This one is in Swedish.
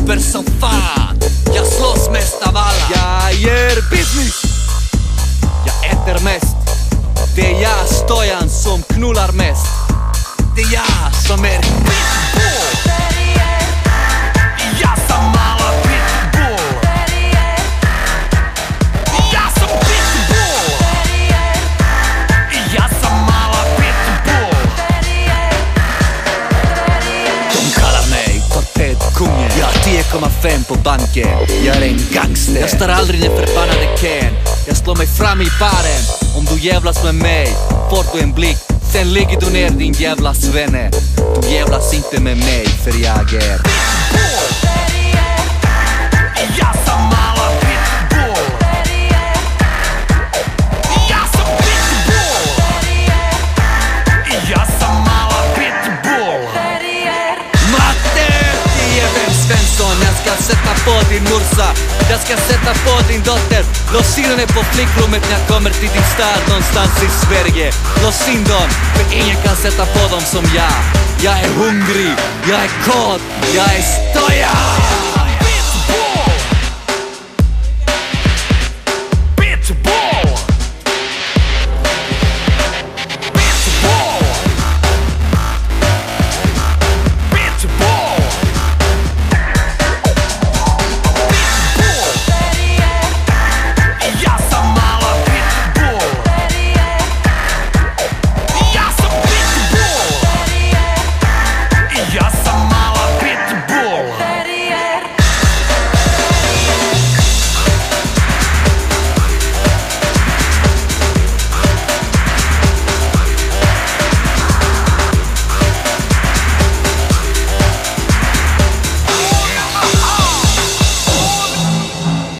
super som fan. Jag slåss mest av alla. Jag ger business. Jag äter mest. Det är jag, Stojan, som knullar mest. Det är jag som är pitbull. Jag som alla pitbull. Jag som pitbull. Jag som alla pitbull. De kallar mig torpedkungen. Jag har 10,5 på banken. Jag är en gangster. Jag står aldrig ner förbannade Ken. Jag slår mig fram i baren. Om du jävlas med mig får du en blick. Sen ligger du ner din jävla svenne. Du jävlas inte med mig för jag är pitbull. Jag som alla pitbull. Jag som pitbull. Jag som alla pitbull. Matte, det är vem Svensson. Jag ska sätta på din morsa. Jag ska sätta på din dotter. Lås in henne på flickrummet när jag kommer till din stad någonstans i Sverige. Lås in dem, för ingen kan sätta på dem som jag. Jag är hungrig, jag är kåt, jag är Stojan.